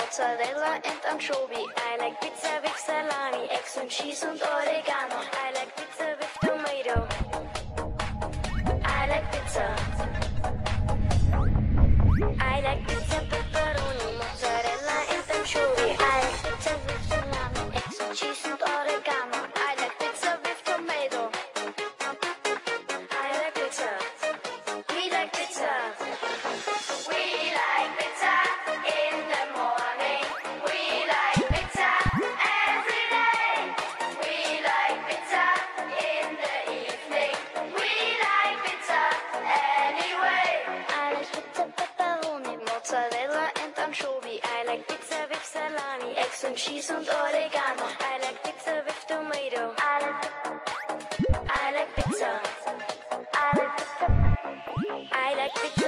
mozzarella and anchovy. I like pizza with salami, eggs and cheese and oregano. I like pizza with tomato. I like pizza. I like pizza, pepperoni, mozzarella and anchovy. I like pizza with salami, eggs and cheese and oregano. I like pizza with tomato. I like pizza. We like pizza. We like pizza in the morning. We like pizza every day. We like pizza in the evening. We like pizza anyway. I like pizza, pepperoni, mozzarella and anchovy. I like pizza with salami, eggs and cheese and oregano. I like pizza with tomato. I like pizza. I like pizza. I like pizza.